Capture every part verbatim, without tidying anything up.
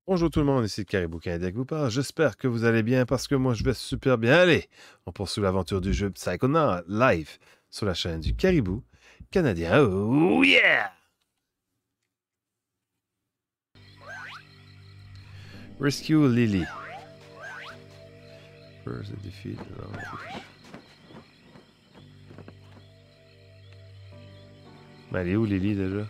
Bonjour tout le monde, ici le Caribou Canadien qui vous parle. J'espère que vous allez bien parce que moi je vais super bien. Allez, on poursuit l'aventure du jeu Psychonaut live sur la chaîne du Caribou Canadien. Oh yeah! Rescue Lily. First the defeat. Mais elle est où Lily déjà?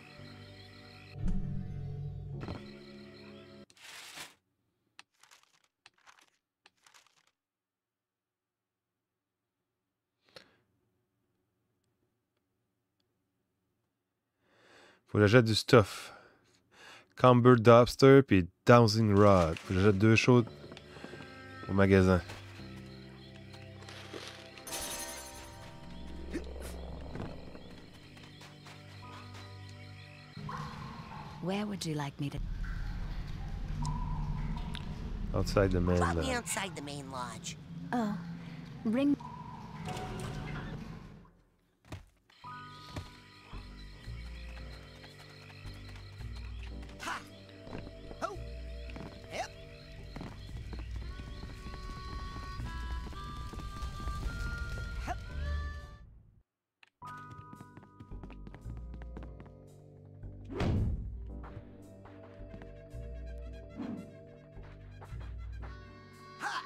Faut que j'achète du stuff. Camber Dobster puis Dowsing Rod. Faut que j'achète deux choses au magasin. Where would you like me to? Outside the main Drop me lodge. outside the main lodge. Oh, ring. Ha! Ho! Yep. Hup. Ha!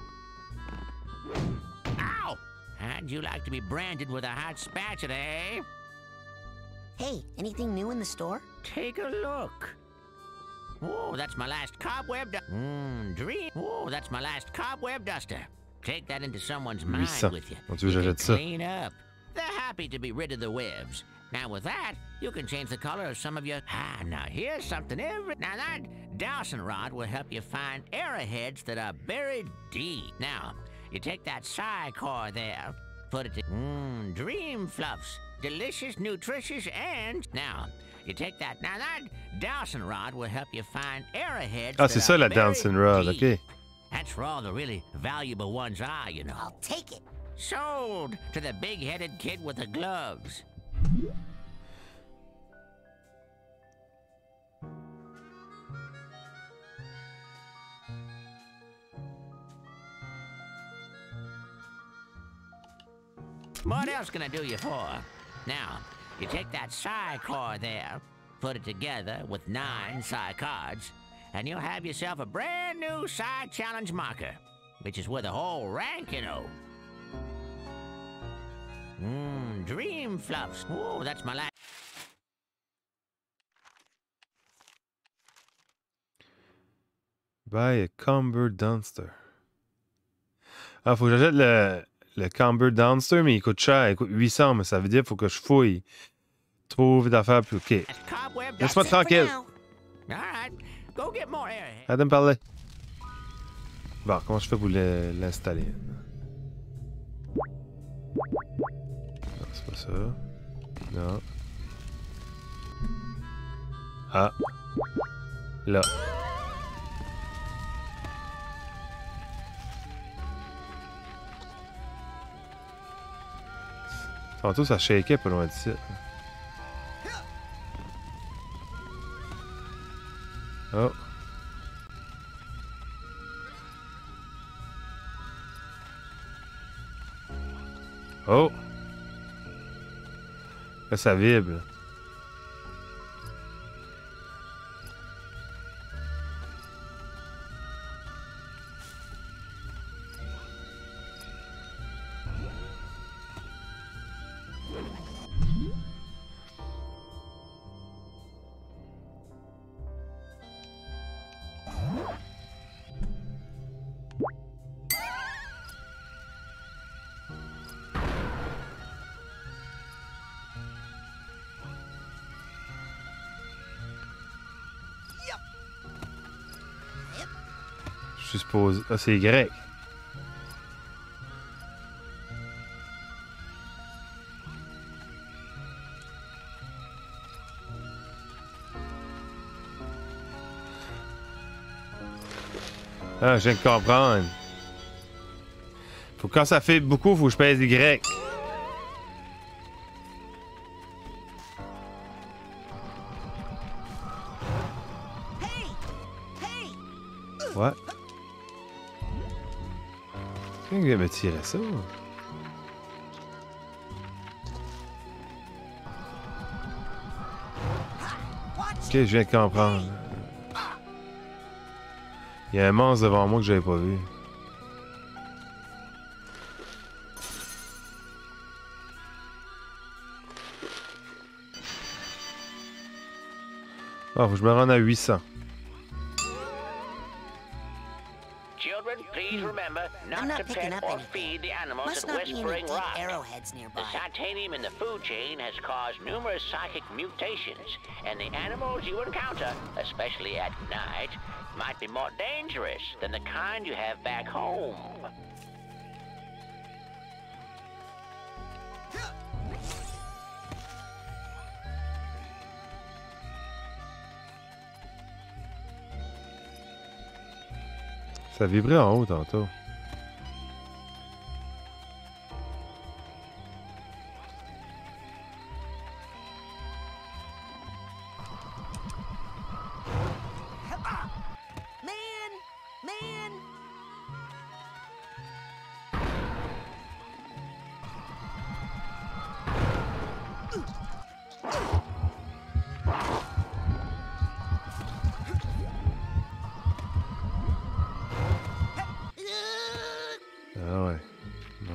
Ow! How'd you like to be branded with a hot spatula, eh? Hey, anything new in the store? Take a look. Oh, that's my last cobweb du- Mmm, dream. Oh, that's my last cobweb duster. Take that into someone's mind huit cents. with you. On tu veux que You can j'achète ça? clean up. They're happy to be rid of the webs. Now with that, you can change the color of some of your... Ah, now here's something every... Now that dowsing rod will help you find arrowheads that are buried deep. Now, you take that psi core there, put it to... Mmm, dream fluffs. Delicious, nutritious, and... Now, you take that... Now that dowsing rod will help you find arrowheads Ah, that c'est are ça la buried Dowsing Rod, deep. ok. That's where all the really valuable ones are, you know. I'll take it. Sold to the big-headed kid with the gloves. What else can I do you for? Now, you take that psi core there, put it together with nine psi cards, and you'll have yourself a brand new psi challenge marker, which is worth a whole rank, you know. Mmm, dream fluffs. Oh, that's my last. Buy a Camber Downster. Ah, faut que j'achète le, le Camber Downster, mais il coûte cher. Il coûte huit cents, mais ça veut dire qu'il faut que je fouille. Trouve d'affaires plus. Ok. Cobweb Laisse-moi duster. For tranquille. now. All right, go get more airheads. Arrête de me parler. Bon, comment je fais pour le- l'installer? Non, c'est pas ça. Non. Ah. Là. Tantôt, ça shakeait pas loin d'ici. Oh. Oh. Là, ça vibre. Je suis supposé... Ah, c'est grec. Ah, je viens de comprendre. Faut que quand ça fait beaucoup, faut que je pèse Y. Hey! Hey! Ouais. Quelqu'un vient me tirer ça? Ok, je viens de comprendre. Il y a un monstre devant moi que j'avais pas vu. Ah, faut que je me rende à huit cents. Children, please remember not, I'm not to picking pet up or anything. feed the animals Must at not be any Whispering deep Rock. arrowheads The nearby. titanium in the food chain has caused numerous psychic mutations, and the animals you encounter, especially at night, might be more dangerous than the kind you have back home. Ça vibrait en haut tantôt. Man! Man! Ah ouais. Non.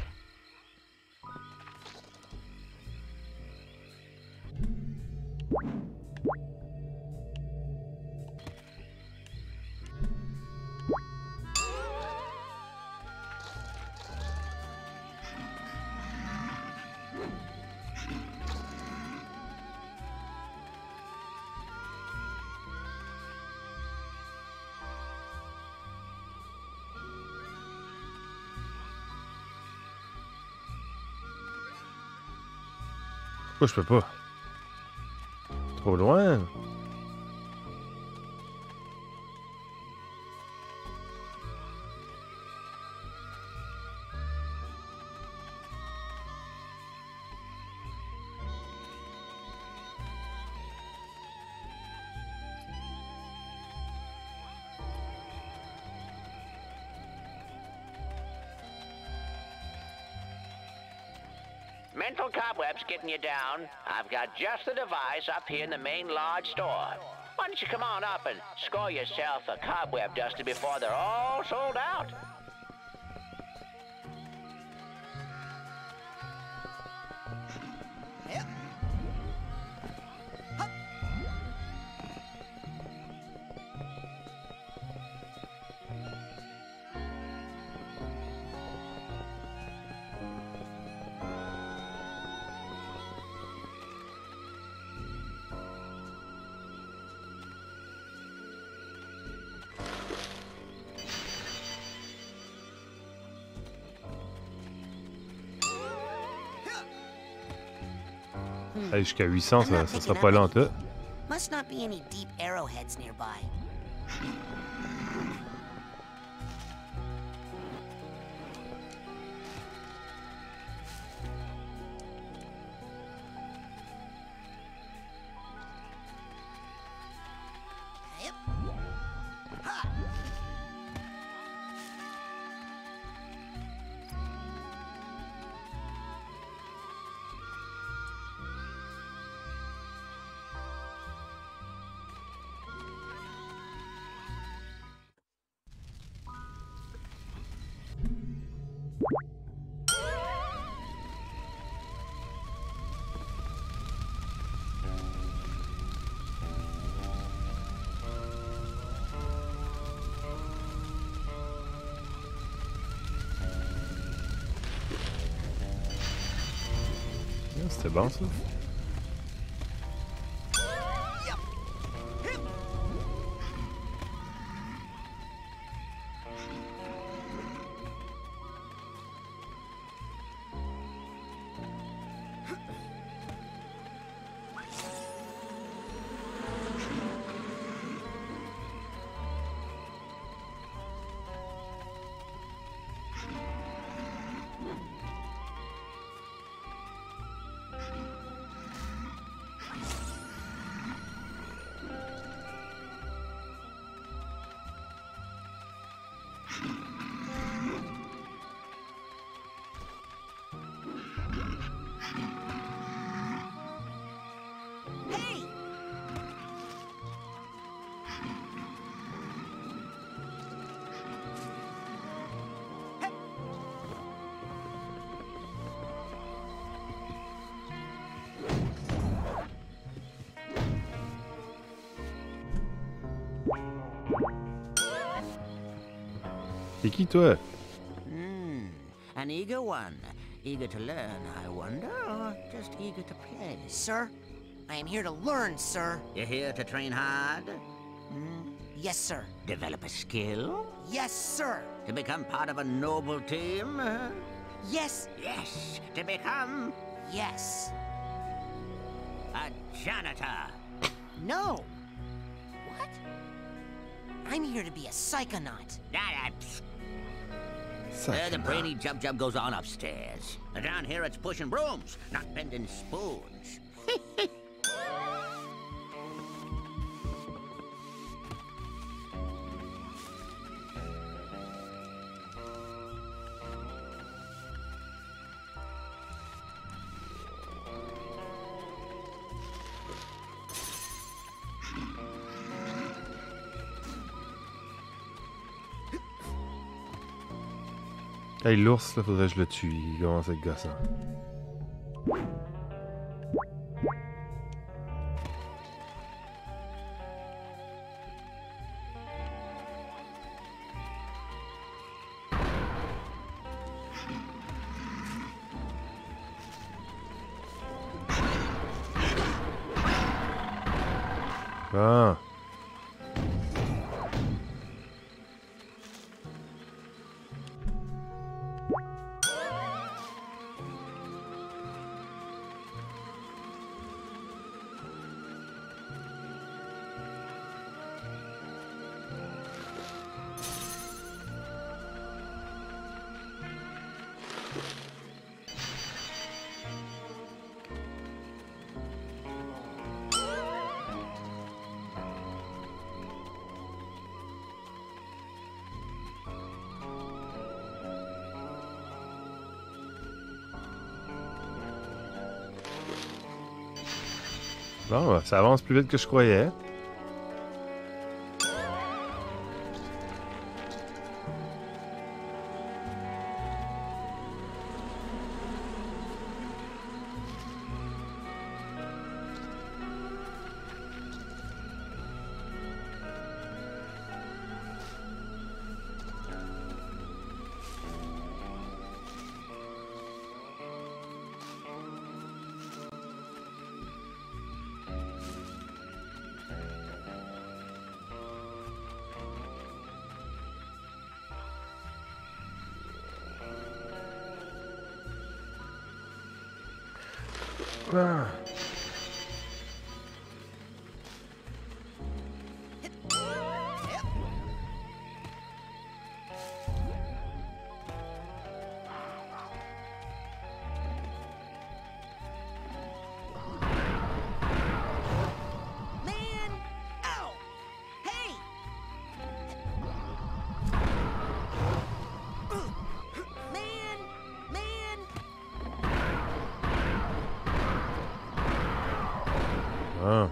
Pourquoi je peux pas? Trop loin? Mental cobwebs getting you down. I've got just the device up here in the main lodge store. Why don't you come on up and score yourself a cobweb duster before they're all sold out? Hey, jusqu'à huit cents, I'm ça, not ça sera picking pas up long anything. tout. Must not be any deep arrowheads nearby. Yep. Ha! Ah, c'était bon ça. Hey! C'est qui, toi? Hmm, an eager one. Eager to learn, I wonder, or just eager to play? Sir, I am here to learn, sir. You're here to train hard? Yes, sir. Develop a skill? Yes, sir. To become part of a noble team? huh? Yes, Yes, to become yes. a janitor. No. What? I'm here to be a psychonaut. Ah, Uh, the brainy jub jub goes on upstairs. Down here it's pushing brooms, not bending spoons. Hey, l'ours, là, faudrait que je le tue. Il commence à être gossant. Bon. Bon, ça avance plus vite que je croyais. Ah. Man! Ow! Hey! Man! Man! Ah.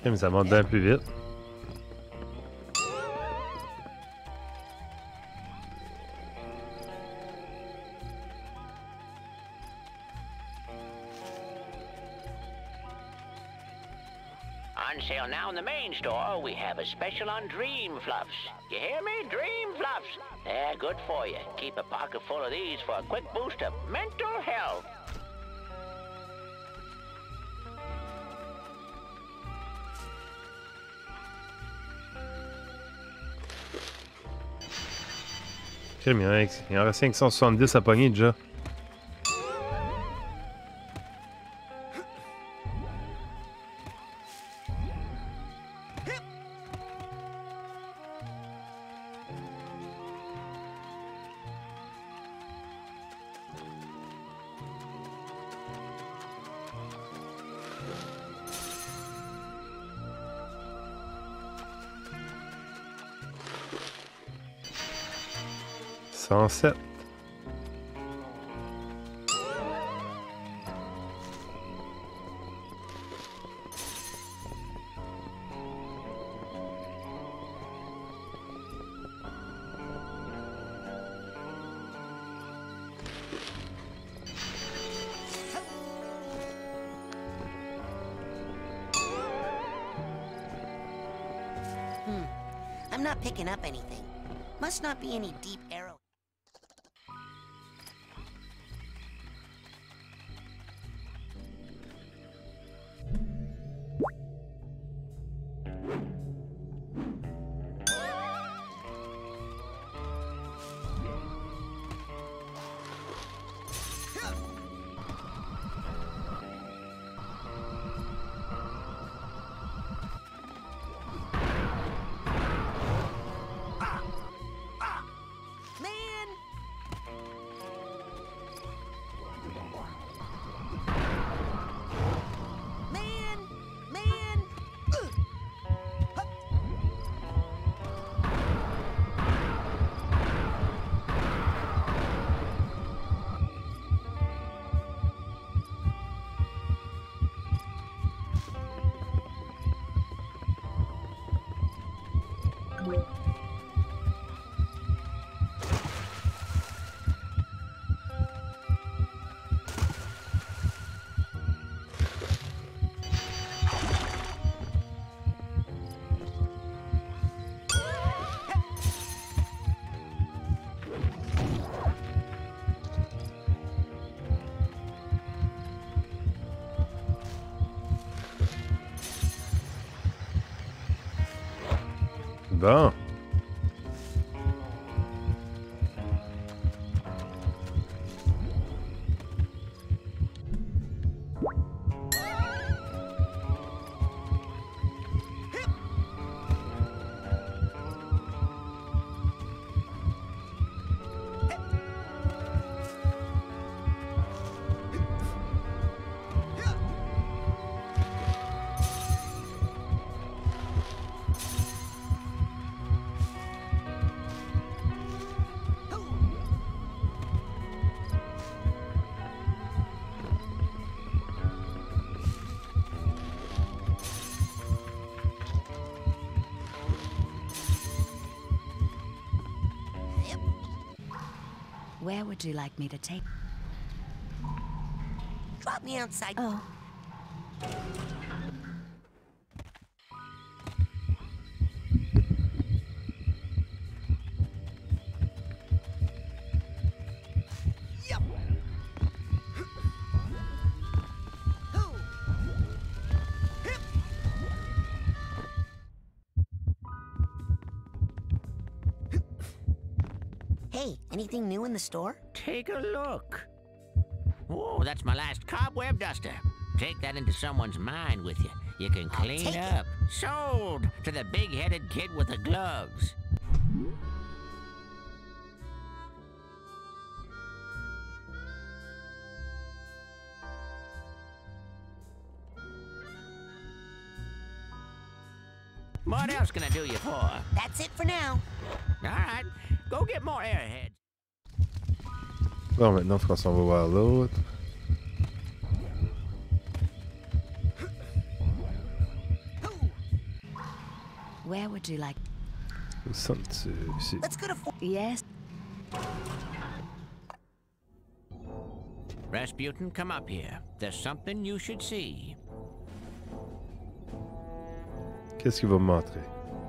Mais ça monte bien plus vite. On sale now in the main store, we have a special on Dream Fluffs. You hear me? Dream Fluffs. They're good for you. Keep a pocket full of these for a quick boost of mental health. Il y en reste cinq cent soixante-dix à pogner déjà. cent sept. Hmm. I'm not picking up anything. Must not be any deep arrow. Bon. Where would you like me to take? Drop me outside. Oh. Yup. Hoo. Hip. Hey, anything new in the store? Take a look. Oh, that's my last cobweb duster. Take that into someone's mind with you. You can I'll clean take it. up. Sold to the big-headed kid with the gloves. What else can I do you for? That's it for now. All right, go get more airheads. Bon, maintenant, il faut qu'on va voir l'autre. Where would you like? Au centre, euh, ici. Let's go to. Fo- Yes. Rasputin, come up here. There's something you should see. Qu'est-ce qu'il va me montrer?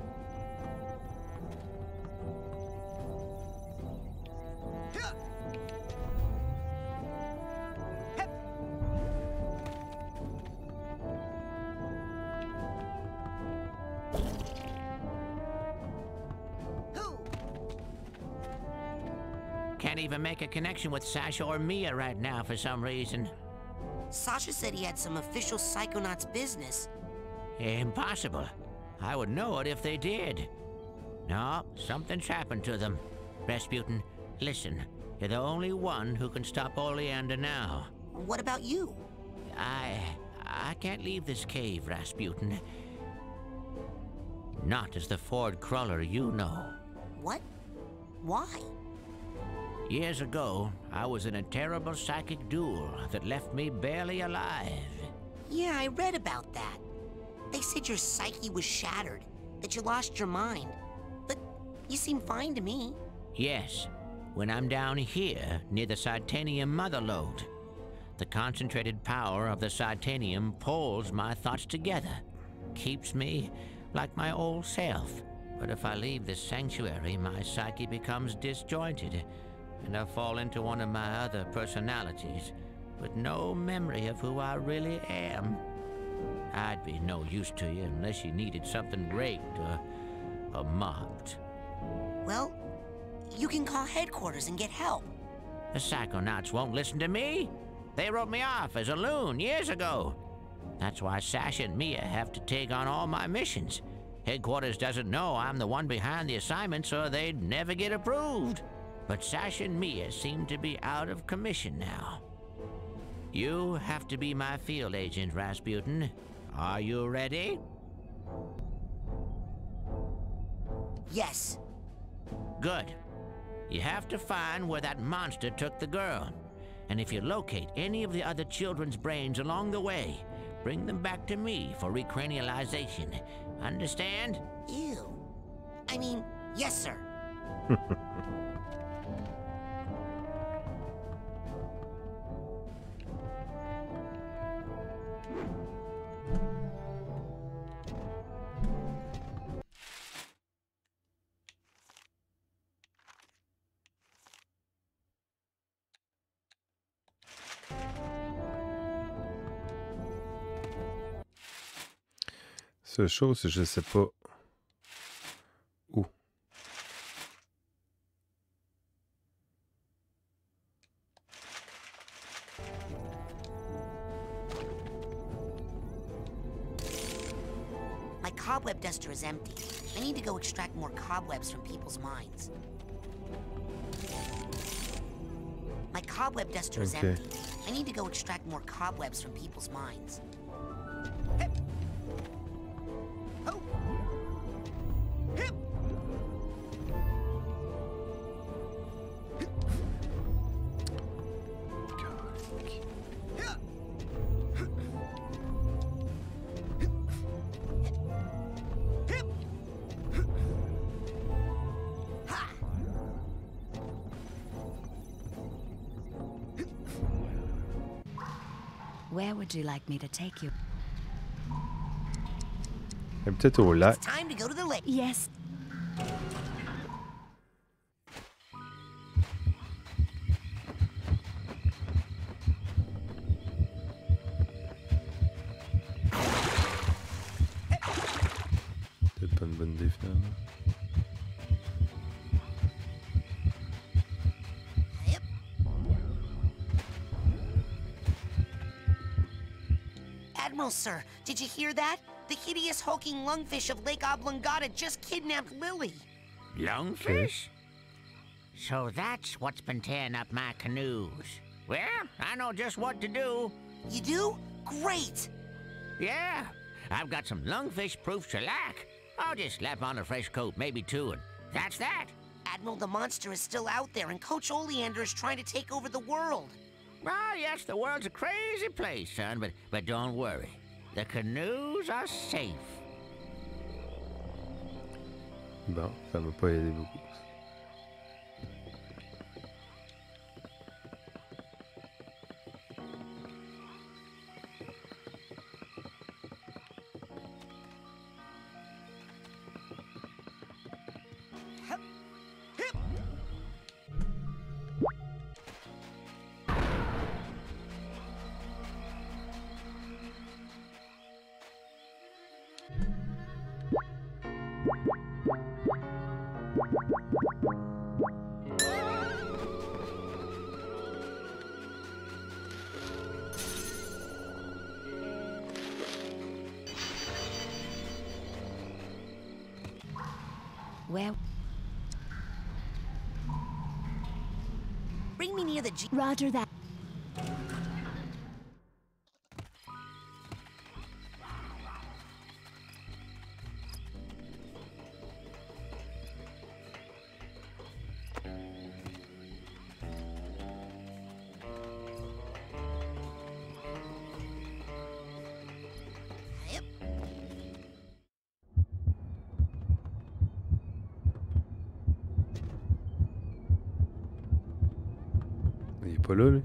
Can't even make a connection with Sasha or Mia right now for some reason. Sasha said he had some official Psychonauts business. Impossible. I would know it if they did. No, something's happened to them. Rasputin, listen. You're the only one who can stop Oleander now. What about you? I... I can't leave this cave, Rasputin. Not as the Ford Cruller you know. What? Why? Years ago, I was in a terrible psychic duel that left me barely alive. Yeah, I read about that. They said your psyche was shattered, that you lost your mind. But you seem fine to me. Yes, when I'm down here near the Cytanium mother lode. The concentrated power of the Cytanium pulls my thoughts together, keeps me like my old self. But if I leave this sanctuary, my psyche becomes disjointed, and I fall into one of my other personalities, with no memory of who I really am. I'd be no use to you unless you needed something raked or, or mopped. Well, you can call headquarters and get help. The Psychonauts won't listen to me. They wrote me off as a loon years ago. That's why Sasha and Mia have to take on all my missions. Headquarters doesn't know I'm the one behind the assignment, so they'd never get approved. But Sasha and Mia seem to be out of commission now. You have to be my field agent, Rasputin. Are you ready? Yes. Good. You have to find where that monster took the girl. And if you locate any of the other children's brains along the way, bring them back to me for recranialization. Understand? Ew. I mean, yes, sir. Seule chose, je sais pas où. My cobweb duster is empty. I need to go extract more cobwebs from people's minds. My cobweb duster is Okay. empty. I need to go extract more cobwebs from people's minds. Where would you like me to take you? Elle est peut-être au lac. It's time to go to the lake. Yes. Peut-être pas une bonne idée finalement. Yep. Admiral, sir, did you hear that? The hideous hulking lungfish of Lake Oblongata just kidnapped Lily. Lungfish? So that's what's been tearing up my canoes. Well, I know just what to do. You do? Great! Yeah, I've got some lungfish-proof shellac. I'll just slap on a fresh coat, maybe two, and that's that. Admiral, the monster is still out there, and Coach Oleander is trying to take over the world. Ah, yes, the world's a crazy place, son, but, but don't worry. The canoes are safe. Bon, ça m'a pas aidé beaucoup. Where? Bring me near the G- Roger that. Yep. Il est pas là, lui.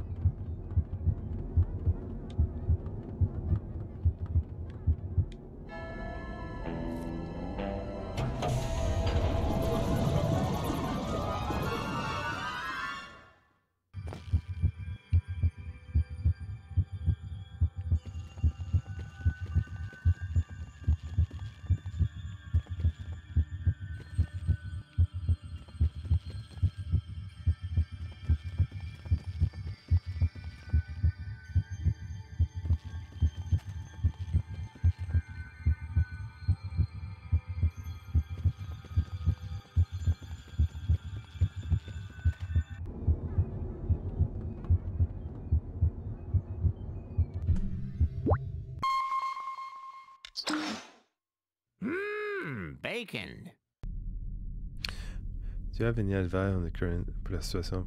Mmm, bacon. Do you have any advice on the current pour la situation?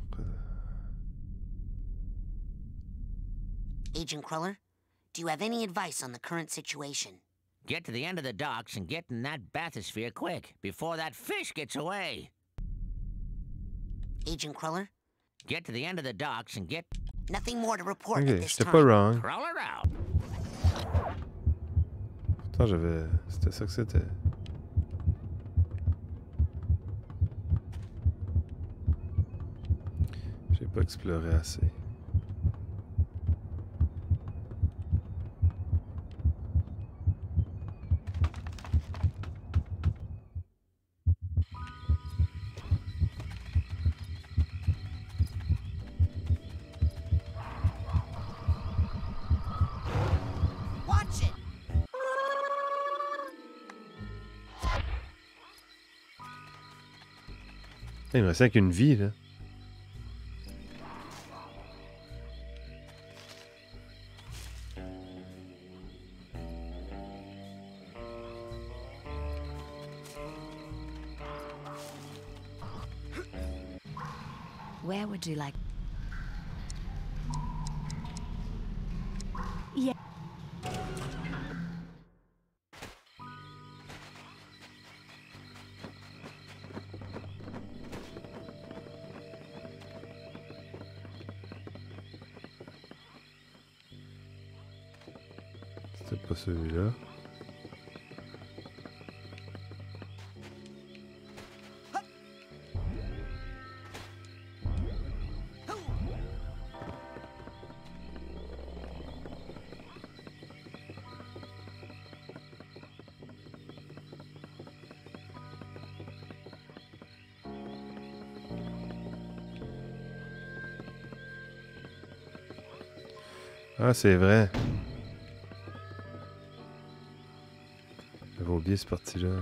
Agent Cruller, do you have any advice on the current situation? Get to the end of the docks and get in that bathysphere quick, before that fish gets away. Agent Cruller, Get to the end of the docks and get nothing more to report Ok, at this j'étais time. pas wrong. Crawler out. Pourtant, j'avais... C'était ça que c'était. J'ai pas exploré assez. Watch it! Hey, il me reste qu'une vie, là. Where would you like? Yeah. C'était pas celui-là. Ah, c'est vrai. J'avais oublié cette partie-là.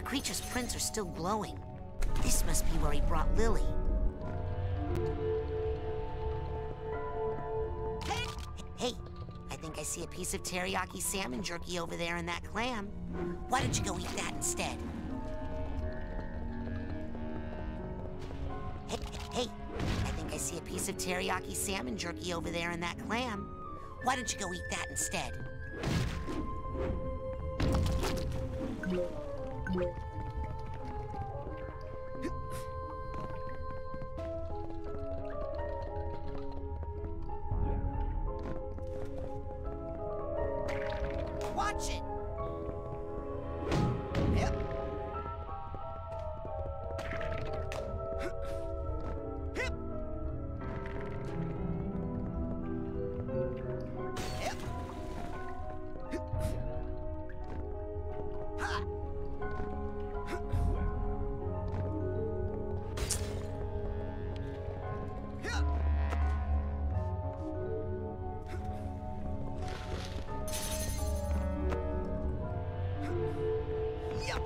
creature's prints are still glowing. This must be where he brought Lily. Hey, I think I see a piece of teriyaki salmon jerky over there in that clam. Why don't you go eat that instead? Hey, hey, I think I see a piece of teriyaki salmon jerky over there in that clam. Why don't you go eat that instead? Watch it! Yep. Yep. Yep. Ha! Yep. Yep.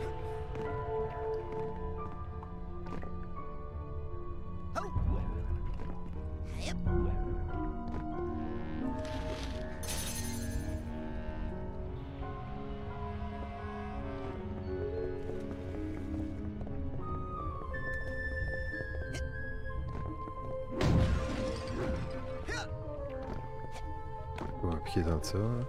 Oh. Yep. On va piquer dans ça. Hein.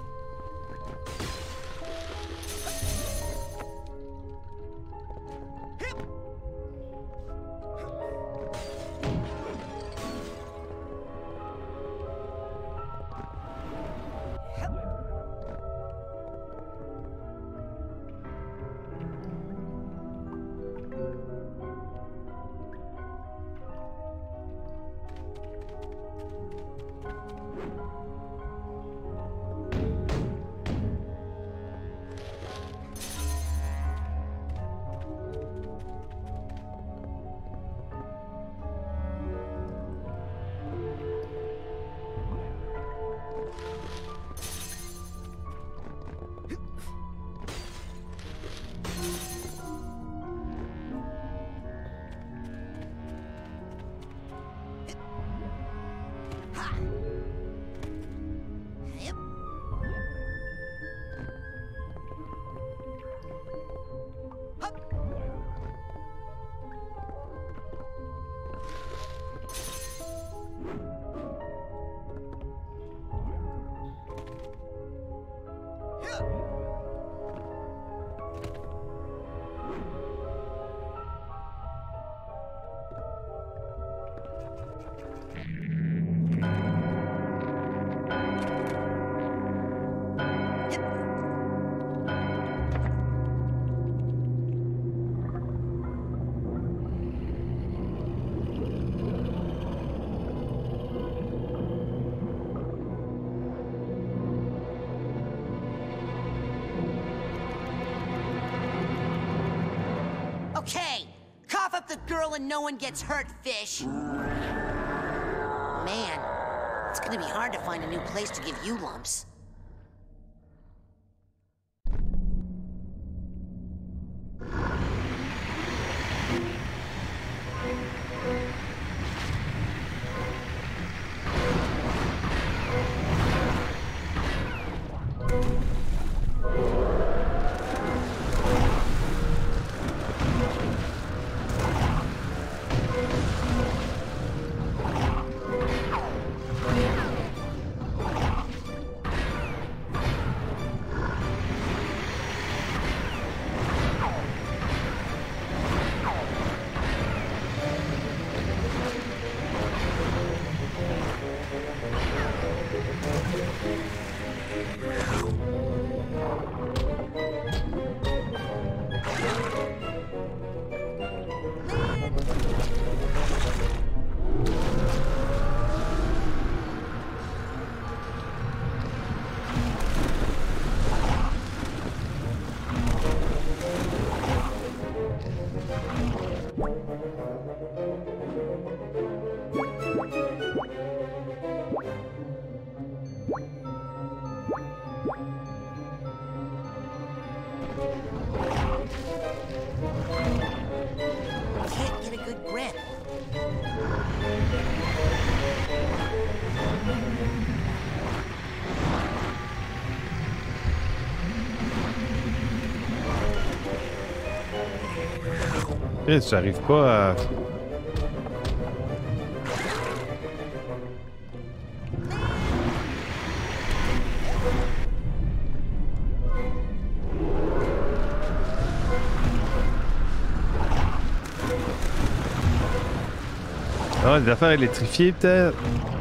Okay, cough up the girl and no one gets hurt, fish. Man, it's gonna be hard to find a new place to give you lumps. Eh, tu n'arrives pas à... Ah, des affaires électrifiées, peut-être?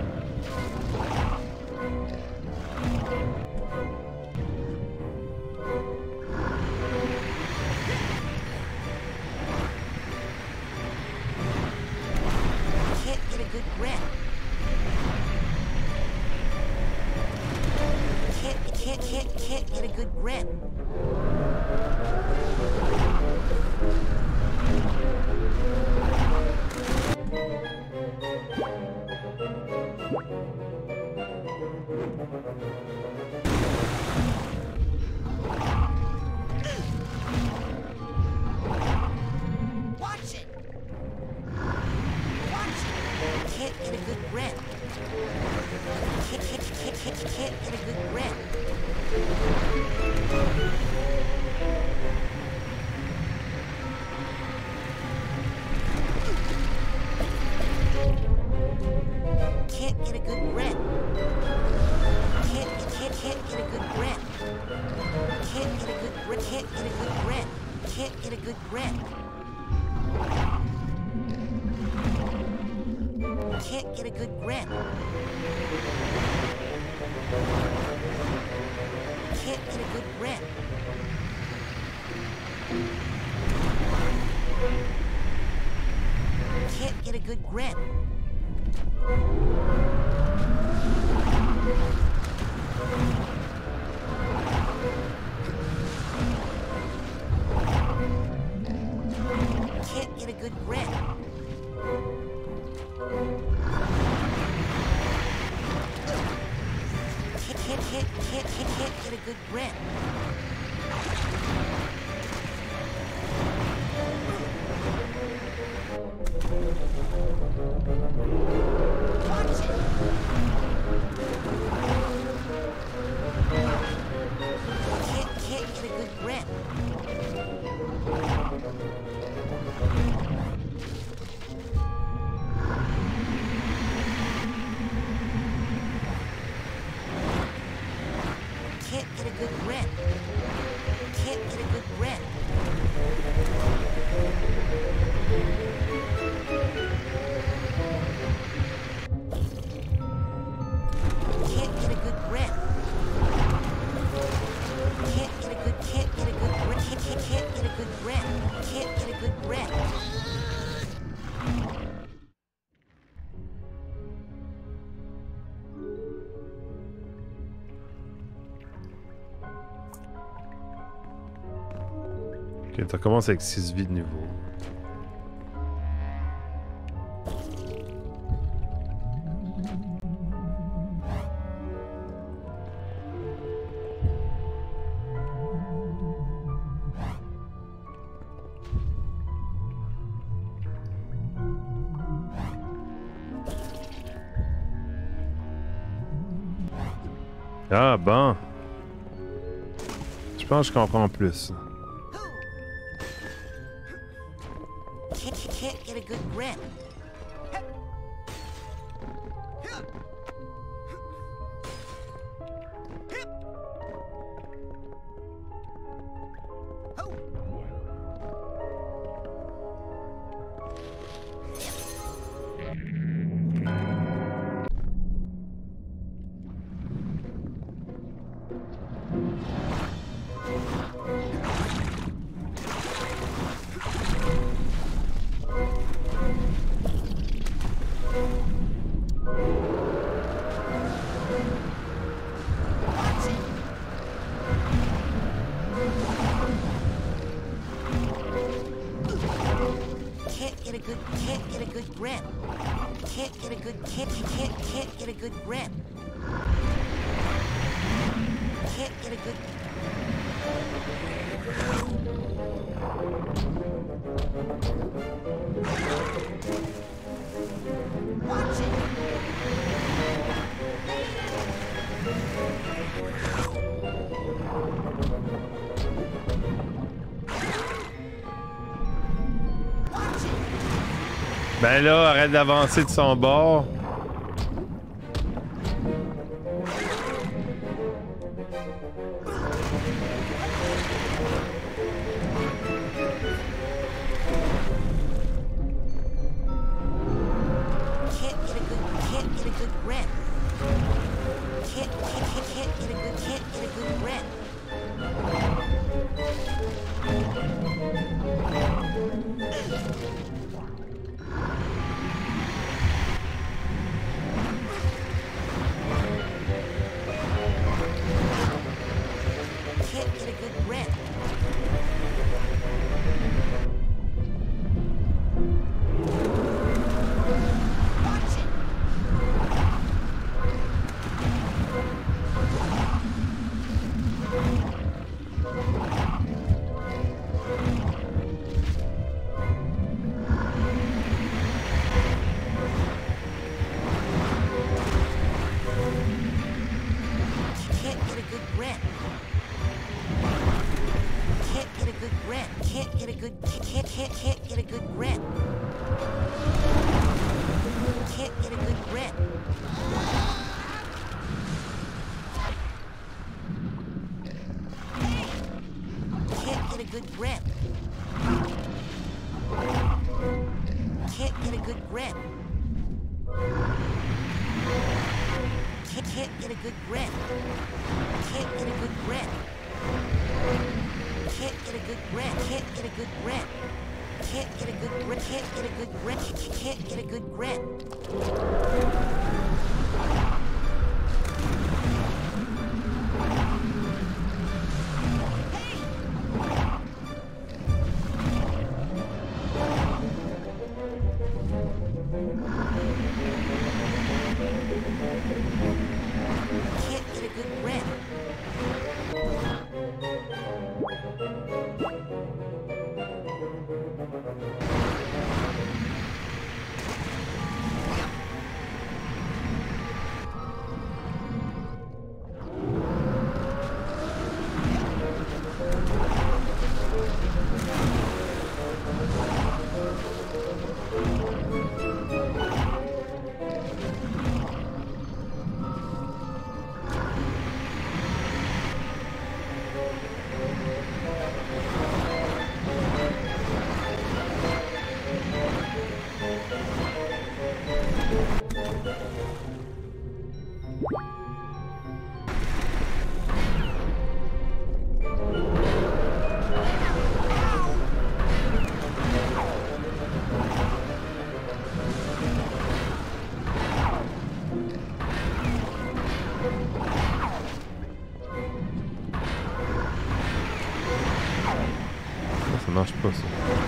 Ok, tu recommences avec six vies de nouveau. Ah bon. Je pense que je comprends plus. Ben là, arrête d'avancer de son bord. Ça marche pas, ça.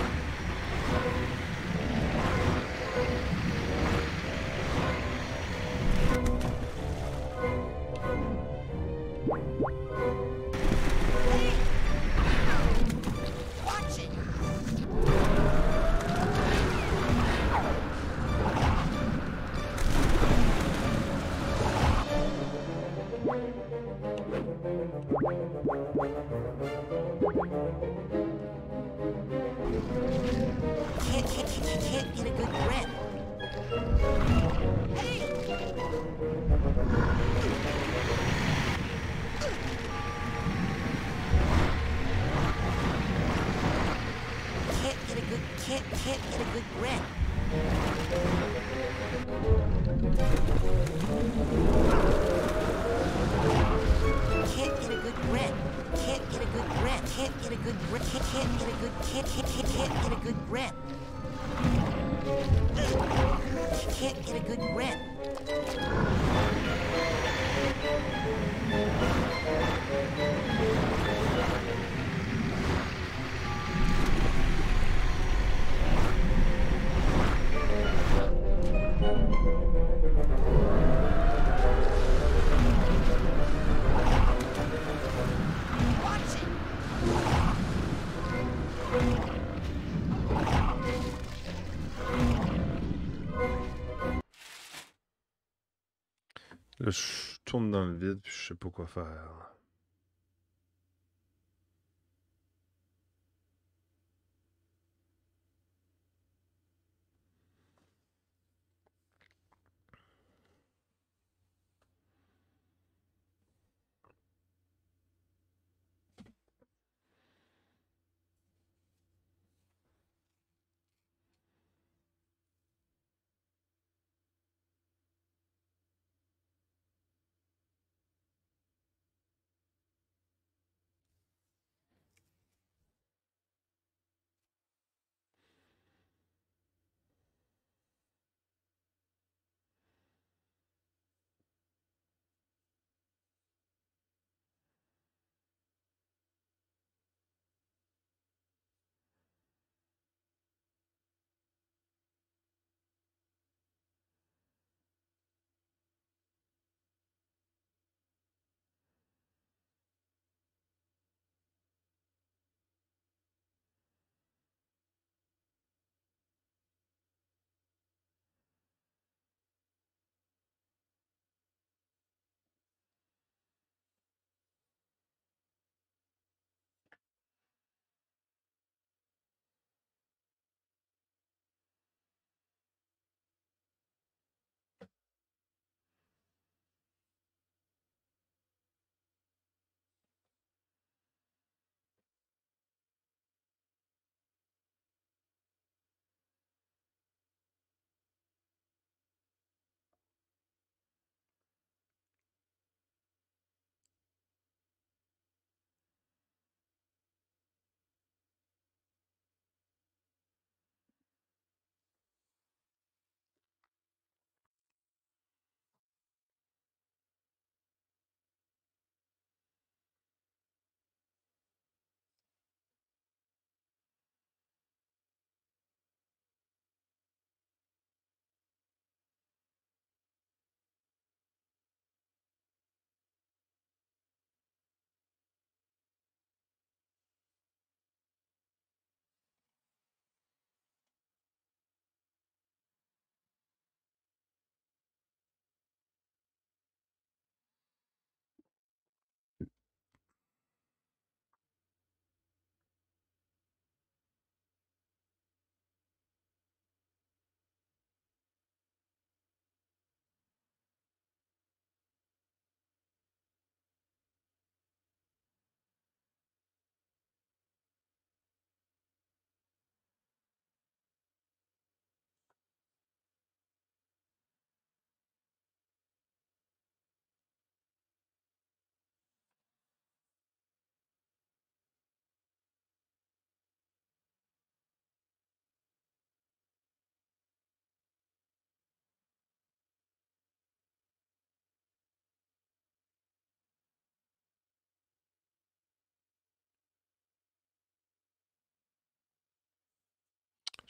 Là, je tourne dans le vide, puis je sais pas quoi faire.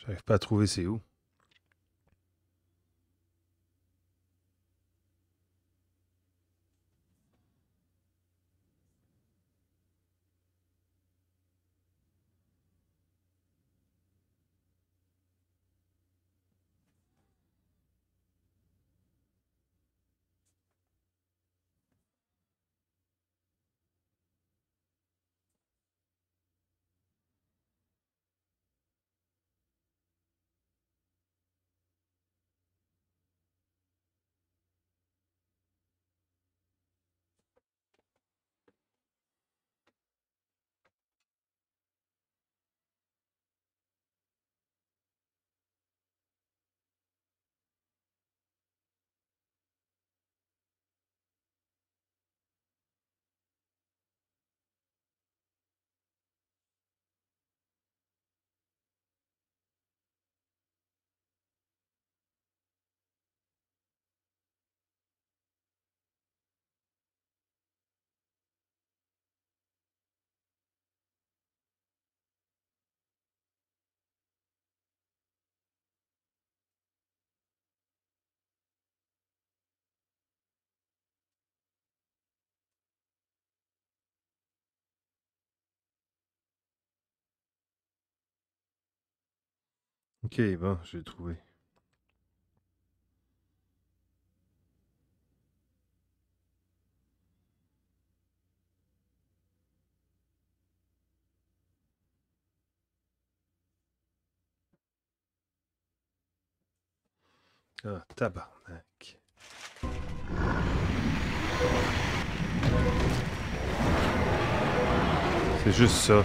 J'arrive pas à trouver c'est où. Ok, bon, j'ai trouvé. Ah, tabarnak. C'est juste ça.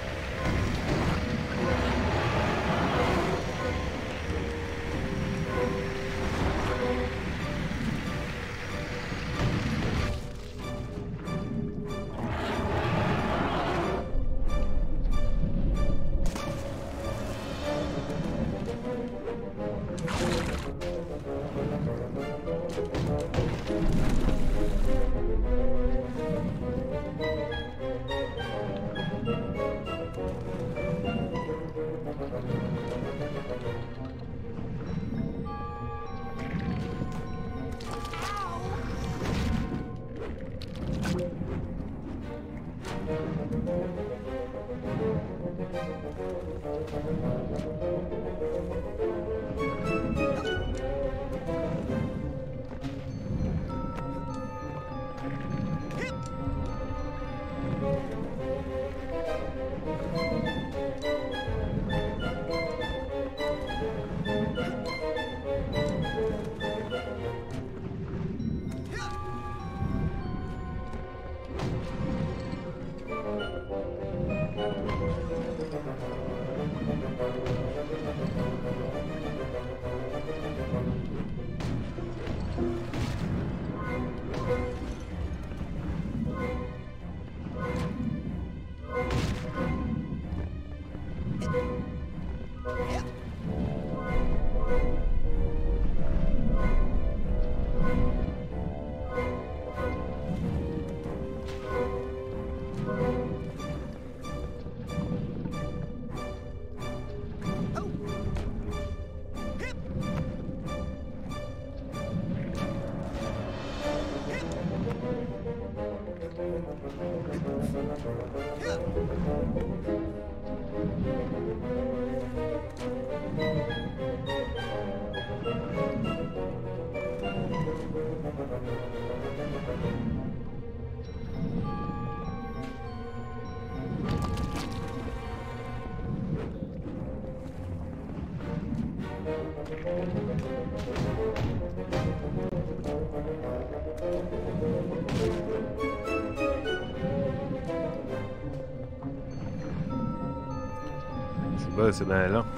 C'est bon, c'est bien long.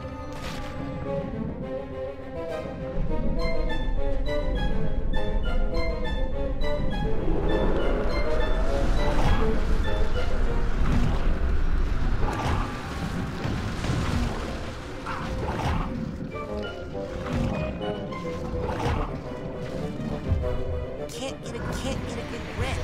Can't get a can't get a good grip.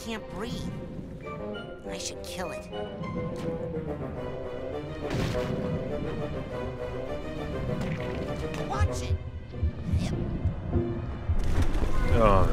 can't breathe. I should kill it. Watch it! Oh.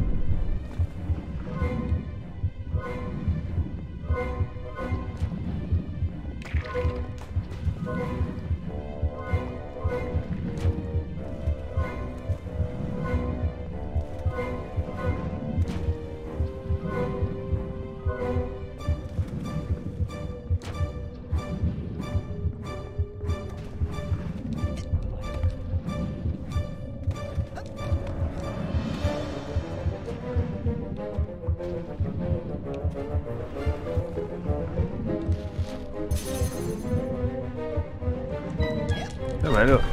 Ah ben là.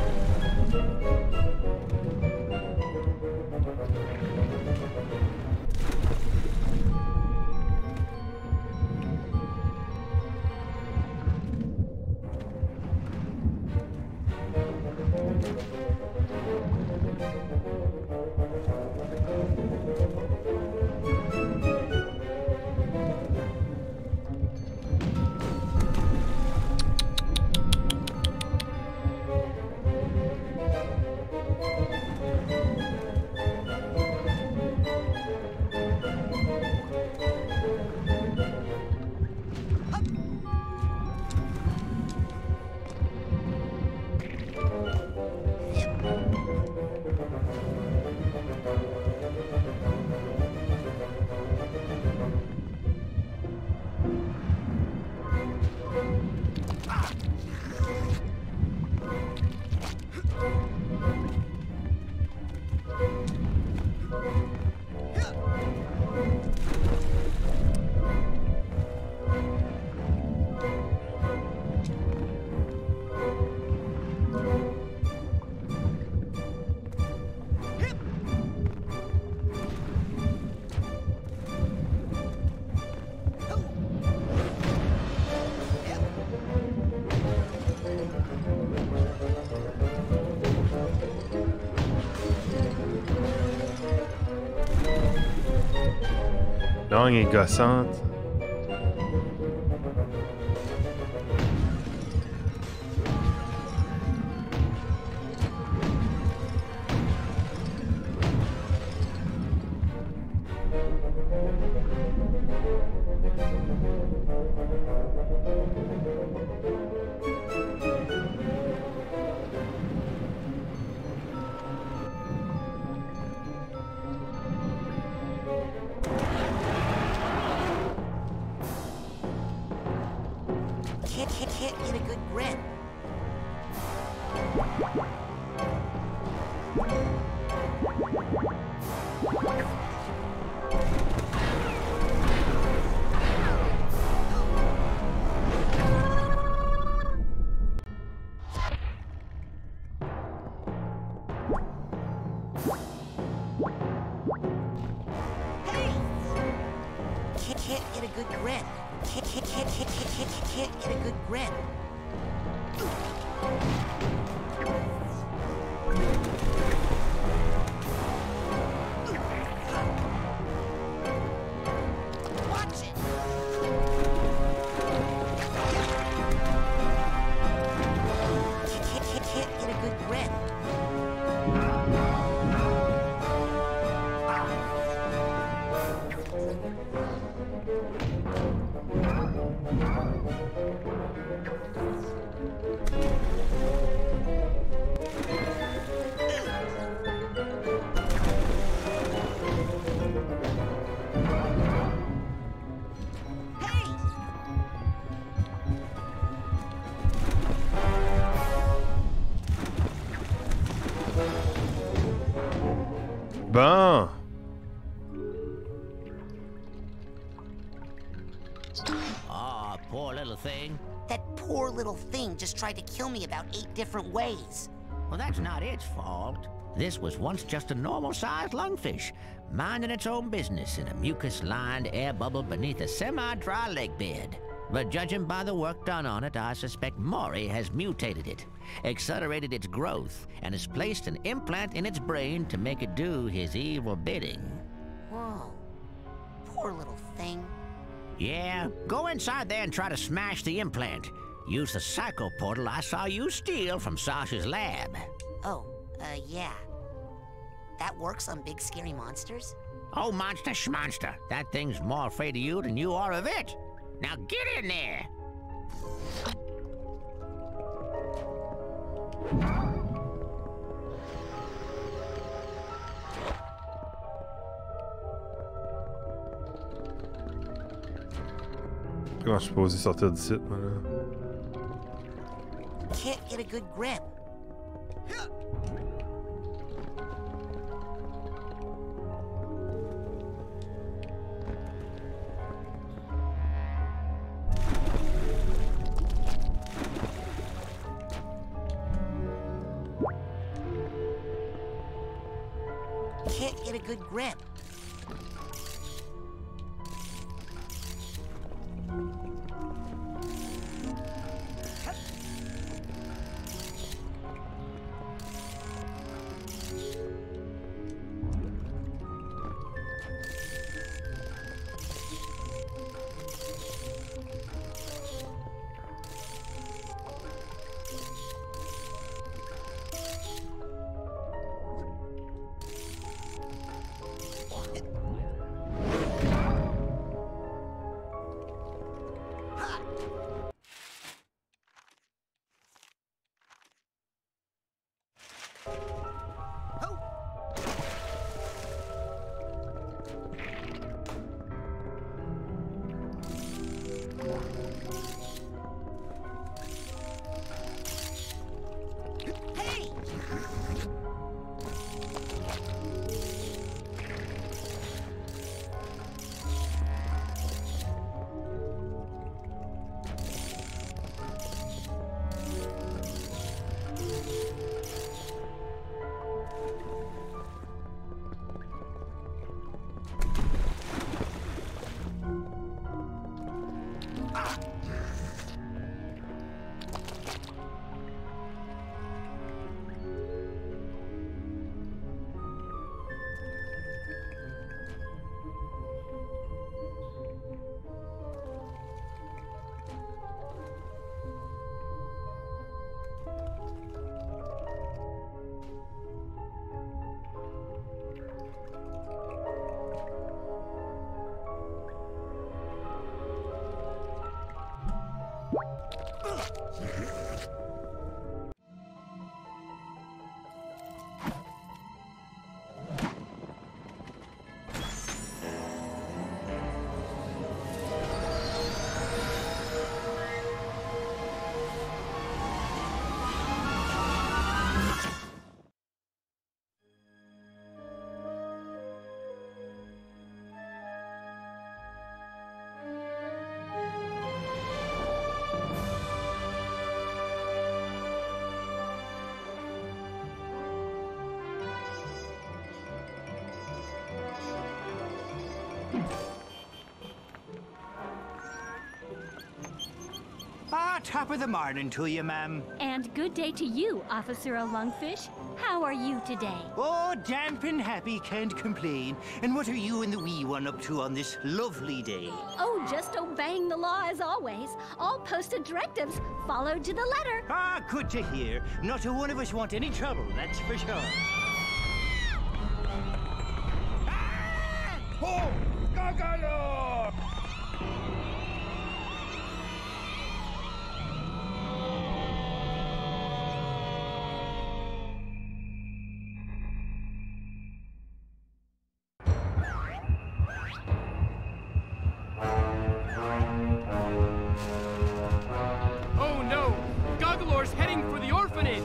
Longue et gossante. Can't, can't, can't get a good grip. Hey! Can't, can't get a good grip. Can't, can't, can't, can't, can't, can't, can't get a good grip. Watch it! Can't, can't, can't, can't get a good grip. Bon. Ah, poor little thing. That poor little thing just tried to kill me about eight different ways. Well, that's not its fault. This was once just a normal-sized lungfish, minding its own business in a mucus-lined air bubble beneath a semi-dry lake bed. But judging by the work done on it, I suspect Maury has mutated it, accelerated its growth, and has placed an implant in its brain to make it do his evil bidding. Whoa. Poor little Yeah, go inside there and try to smash the implant. Use the psycho portal I saw you steal from Sasha's lab. Oh, uh, yeah. That works on big scary monsters? Oh, monster schmonster. That thing's more afraid of you than you are of it. Now get in there! Comment je suis supposé sortir d'ici, moi, là? Can't get a good grip. Can't get a good grip. Ah, top of the morning to you, ma'am. And good day to you, Officer Lungfish. How are you today? Oh, damp and happy, can't complain. And what are you and the wee one up to on this lovely day? Oh, just obeying the law as always. All posted directives followed to the letter. Ah, good to hear. Not a one of us want any trouble, that's for sure. Ah! Oh, Gagalo! Oh no! Goggalor's heading for the orphanage!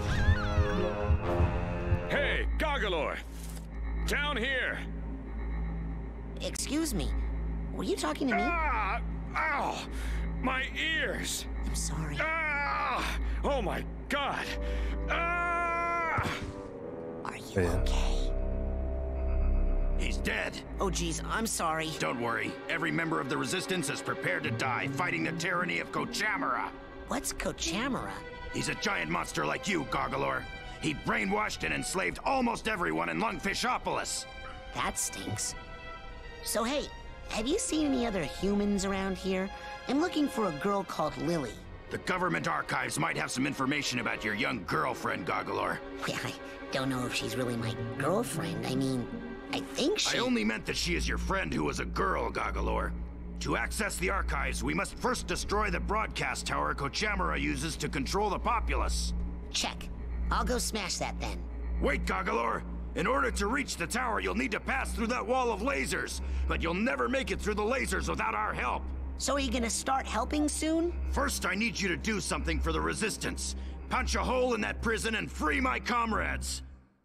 Hey, Goggalor! Down here! Excuse me. Were you talking to me? Ah! Ow! My ears! I'm sorry. Ah! Oh my god! Ah! Are you Yeah. okay? He's dead. Oh, geez, I'm sorry. Don't worry. Every member of the Resistance is prepared to die fighting the tyranny of Kochamara. What's Kochamara? He's a giant monster like you, Goggalor. He brainwashed and enslaved almost everyone in Lungfishopolis. That stinks. So hey, have you seen any other humans around here? I'm looking for a girl called Lily. The government archives might have some information about your young girlfriend, Goggalor. Well, I don't know if she's really my girlfriend. I mean, I think she... I only meant that she is your friend who was a girl, Goggalor. To access the archives, we must first destroy the broadcast tower Kochamara uses to control the populace. Check. I'll go smash that then. Wait, Goggalor! In order to reach the tower, you'll need to pass through that wall of lasers. But you'll never make it through the lasers without our help. So are you gonna start helping soon? First, I need you to do something for the Resistance. Punch a hole in that prison and free my comrades.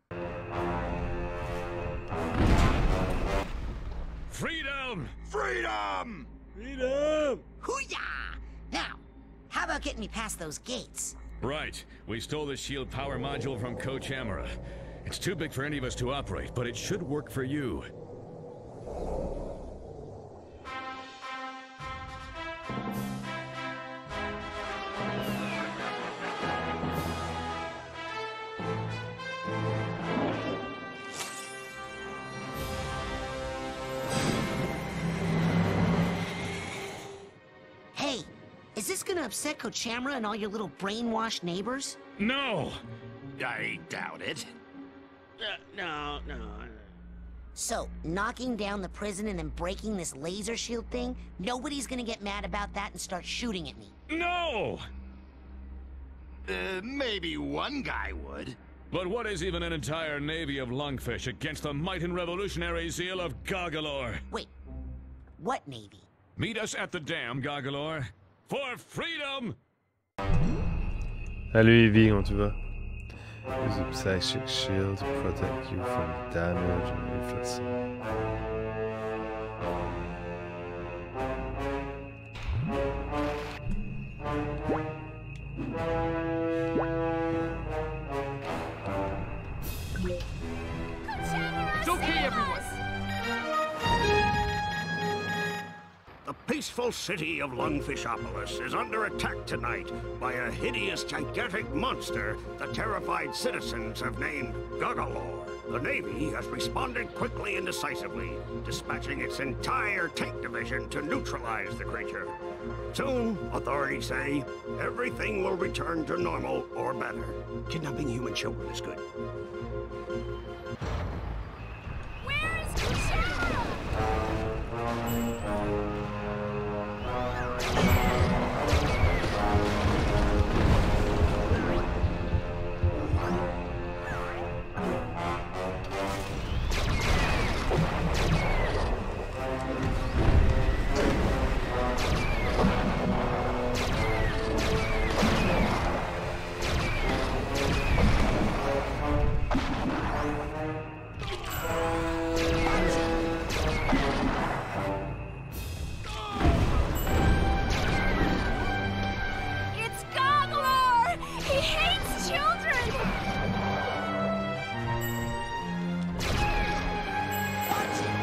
Freedom! Freedom! Freedom! Hoo-yah! Now, how about getting me past those gates? Right. We stole the shield power module from Kochamara. It's too big for any of us to operate, but it should work for you. Hey, is this gonna upset Kochamara and all your little brainwashed neighbors? No! I doubt it. Uh, no, no. So, knocking down the prison and then breaking this laser shield thing, nobody's gonna get mad about that and start shooting at me. No! Uh, maybe one guy would. But what is even an entire navy of lungfish against the might and revolutionary zeal of Goggalor? Wait, what navy? Meet us at the dam, Goggalor. For freedom! Salut Evie, comment tu vas? Use a psychic shield to protect you from damage and reflexes. It's okay, everyone. The peaceful city of Lungfishopolis is under attack tonight by a hideous, gigantic monster the terrified citizens have named Goggalor. The Navy has responded quickly and decisively, dispatching its entire tank division to neutralize the creature. Soon, authorities say, everything will return to normal or better. Kidnapping human children is good. Where is Kochamara? It's Goggalor! He hates children! Watch it!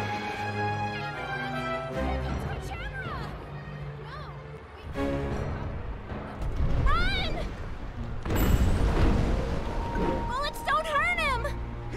Here comes Kochamara! No! Run! Bullets don't hurt him!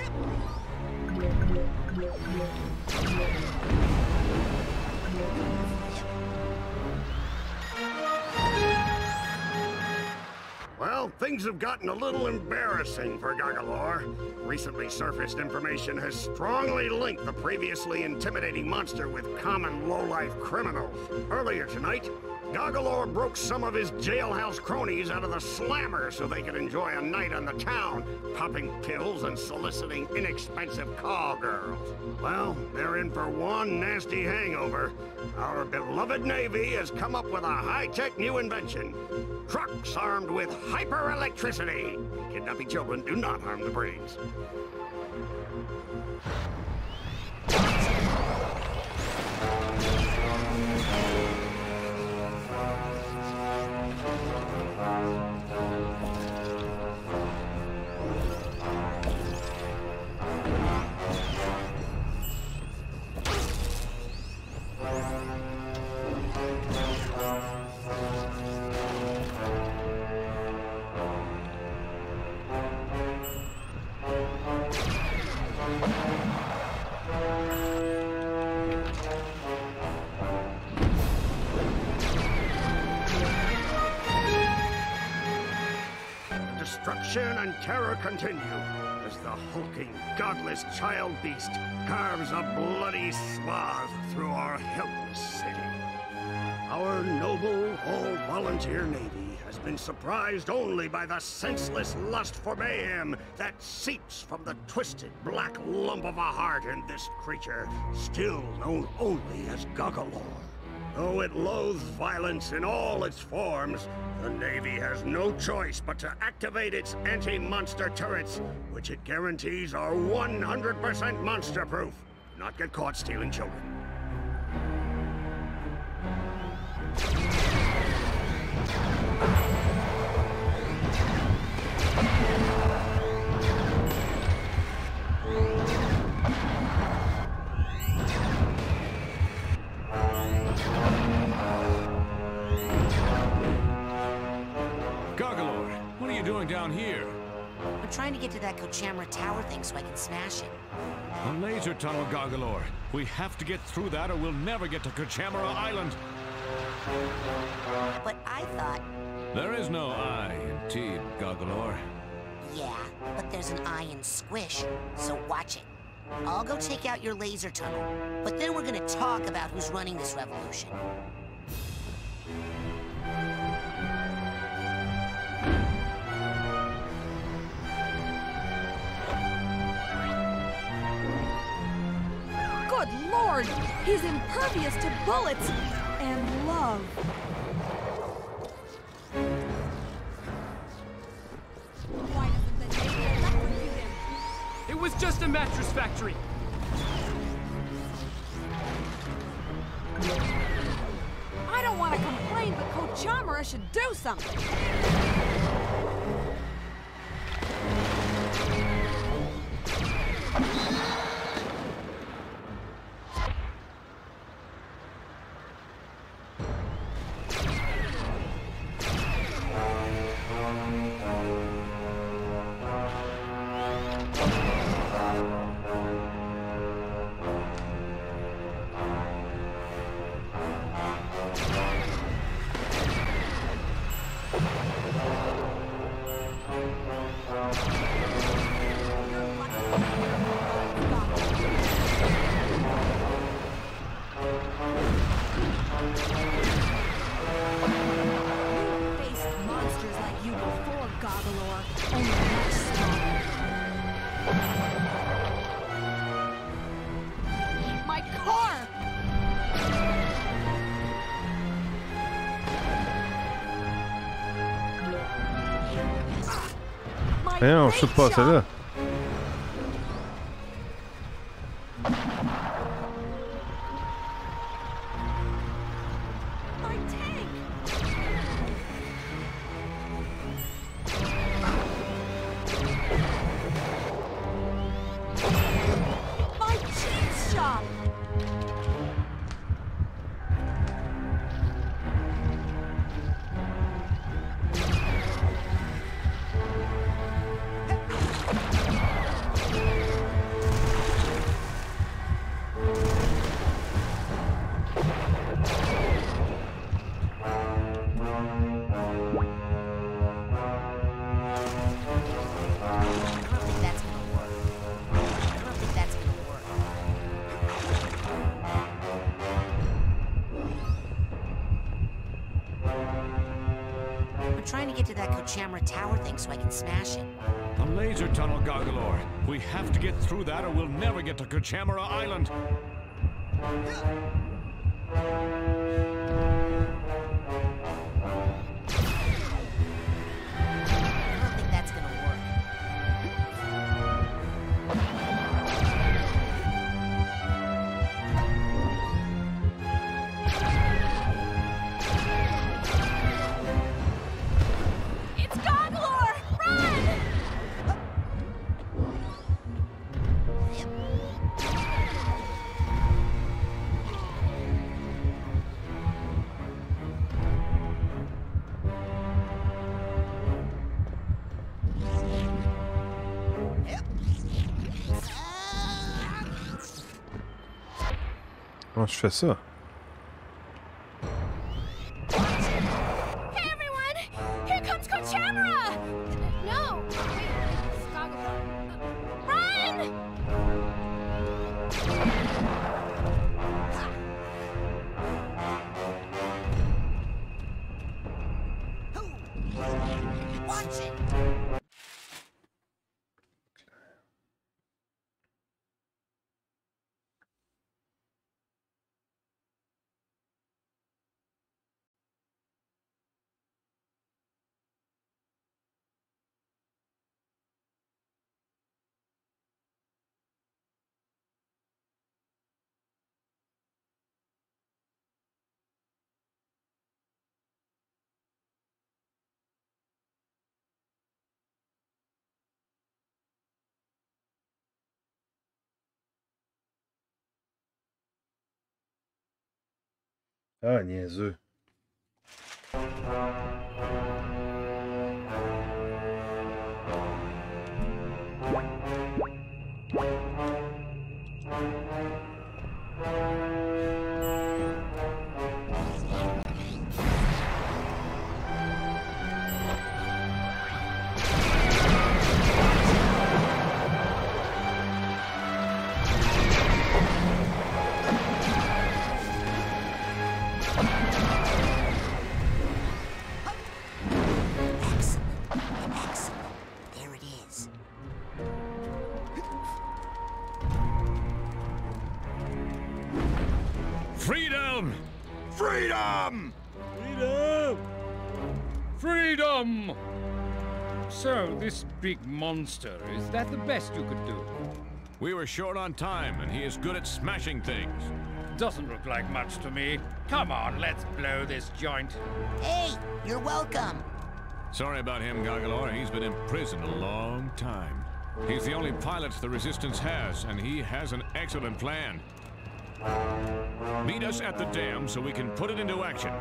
Well, things have gotten a little embarrassing for Goggalor. Recently surfaced information has strongly linked the previously intimidating monster with common low-life criminals. Earlier tonight, Goggalor broke some of his jailhouse cronies out of the slammer so they could enjoy a night on the town, popping pills and soliciting inexpensive call girls. Well, they're in for one nasty hangover. Our beloved Navy has come up with a high-tech new invention. Trucks armed with hyper-electricity. Kidnapping children do not harm the brains. destruction and terror continue as the hulking, godless child beast carves a bloody swath through our helpless city. Our noble, all-volunteer Navy has been surprised only by the senseless lust for mayhem that seeps from the twisted black lump of a heart in this creature, still known only as Goggalor. Though it loathes violence in all its forms, the Navy has no choice but to activate its anti-monster turrets, which it guarantees are one hundred percent monster-proof. Not get caught stealing children. Goggalor, what are you doing down here? I'm trying to get to that Kochamara Tower thing so I can smash it. A laser tunnel, Goggalor. We have to get through that or we'll never get to Kochamara Island. But I thought... There is no I in T, Goggalor. Yeah, but there's an I in Squish, so watch it. I'll go take out your laser tunnel, but then we're gonna talk about who's running this revolution. Good Lord! He's impervious to bullets and love. Why doesn't the Navy electrocute him? It was just a mattress factory. I don't want to complain, but Kochamara should do something. Eh non, je sais pas, celle-là. Kochamara Tower thing so I can smash it. A laser tunnel, Goggalor. We have to get through that or we'll never get to Kochamara Island. I don't think that's gonna work. Comment je fais ça? Hey everyone! Here comes Kochamara! No! Watch it! Ah, niaiseux. Freedom! Freedom! Freedom! Freedom! So, this big monster, is that the best you could do? We were short on time, and he is good at smashing things. Doesn't look like much to me. Come on, let's blow this joint. Hey, you're welcome. Sorry about him, Goggalor. He's been in prison a long time. He's the only pilot the Resistance has, and he has an excellent plan. Meet us at the dam so we can put it into action.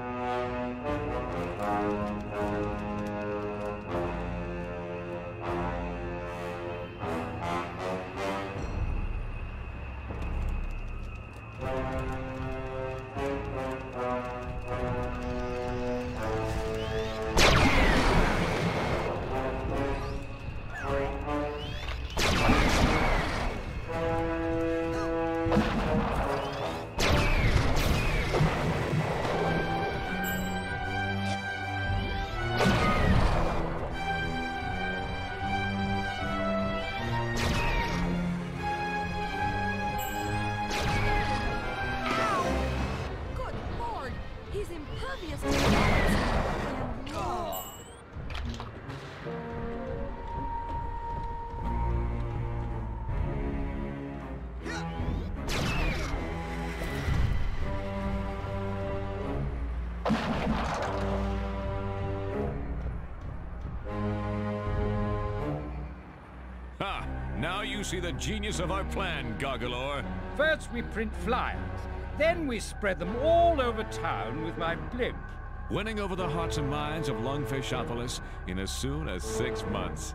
Ha! Now you see the genius of our plan, Goggalor. First we print flyers, then we spread them all over town with my blimp. Winning over the hearts and minds of Lungfishopolis in as soon as six months.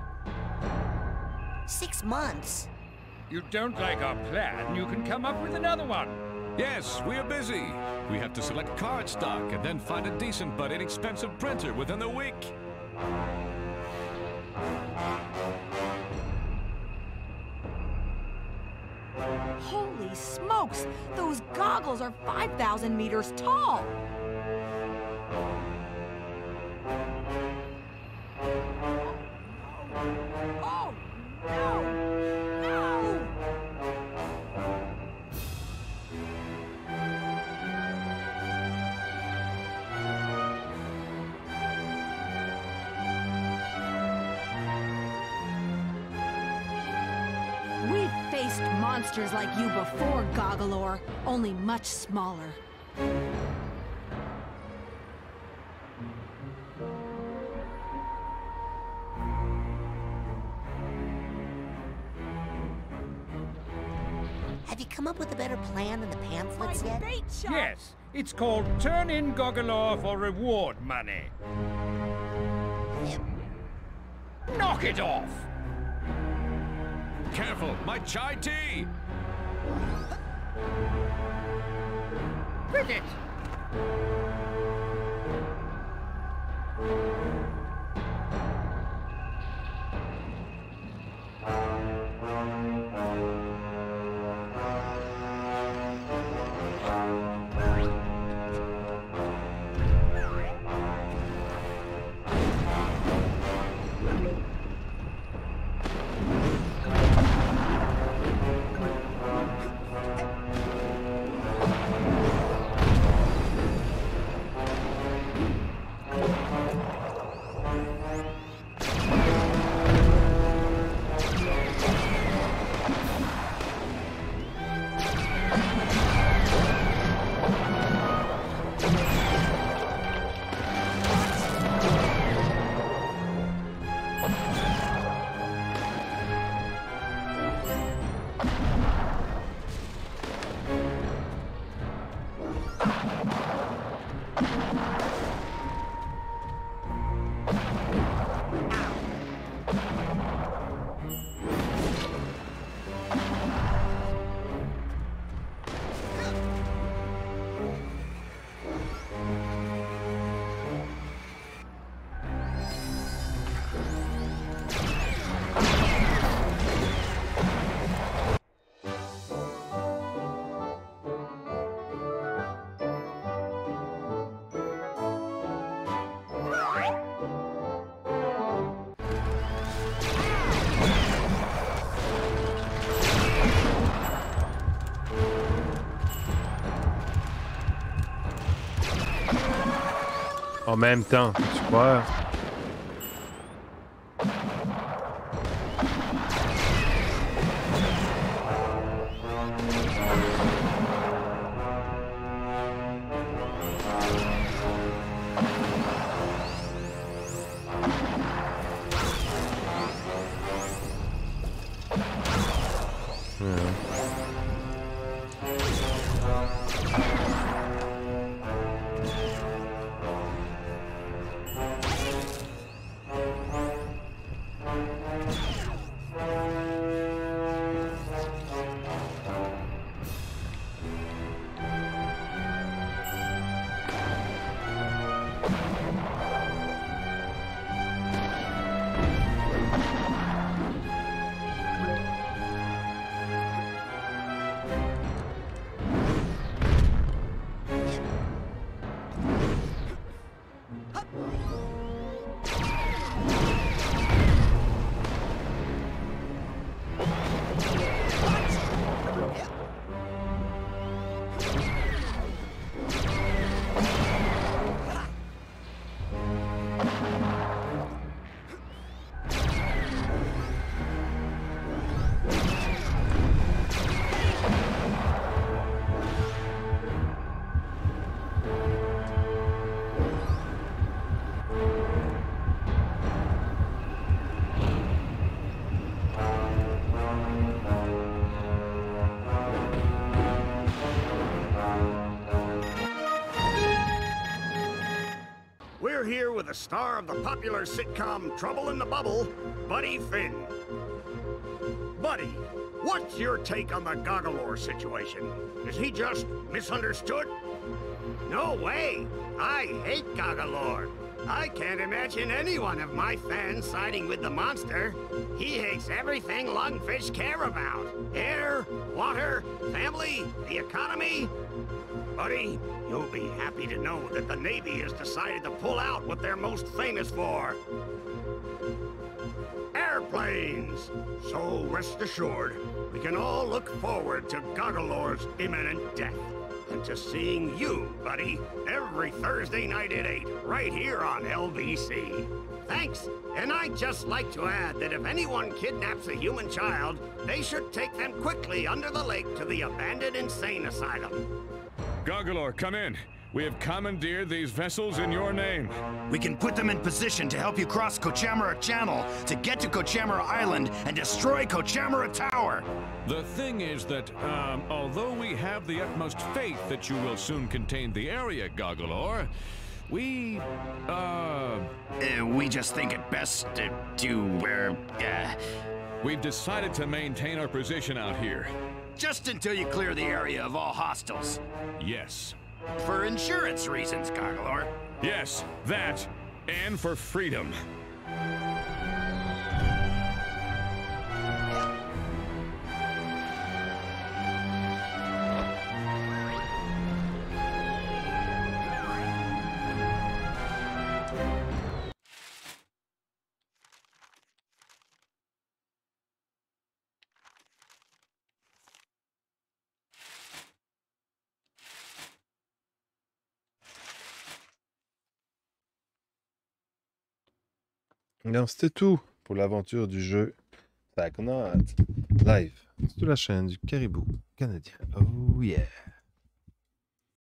Six months? You don't like our plan, you can come up with another one. Yes, we are busy. We have to select card stock and then find a decent but inexpensive printer within the week. Holy smokes! Those goggles are five thousand meters tall! Oh, no! No! We've faced monsters like you before, Goggalor, only much smaller. Have you come up with a better plan than the pamphlets yet? Yes, it's called Turn in Goggalor for reward money. Knock it off! Careful, my chai tea! Quit it! En même temps, tu crois? We're here with the star of the popular sitcom Trouble in the Bubble, Buddy Finn. Buddy, what's your take on the Goggalor situation? Is he just misunderstood? No way! I hate Goggalor. I can't imagine any one of my fans siding with the monster. He hates everything lungfish care about. Air, water, family, the economy. Buddy, you'll be happy to know that the Navy has decided to pull out what they're most famous for. Airplanes! So rest assured, we can all look forward to Goggalor's imminent death. And to seeing you, buddy, every Thursday night at eight, right here on L B C. Thanks, and I'd just like to add that if anyone kidnaps a human child, they should take them quickly under the lake to the abandoned insane asylum. Goggalor, come in. We have commandeered these vessels in your name. We can put them in position to help you cross Kochamara Channel to get to Kochamara Island and destroy Kochamara Tower. The thing is that, um, although we have the utmost faith that you will soon contain the area, Goggalor, we, uh... uh we just think it best to do, uh, uh... We've decided to maintain our position out here. Just until you clear the area of all hostiles. Yes. For insurance reasons, Goggalor. Yes, that, and for freedom. Non, c'était tout pour l'aventure du jeu Psychonauts live sur la chaîne du Caribou canadien. Oh yeah!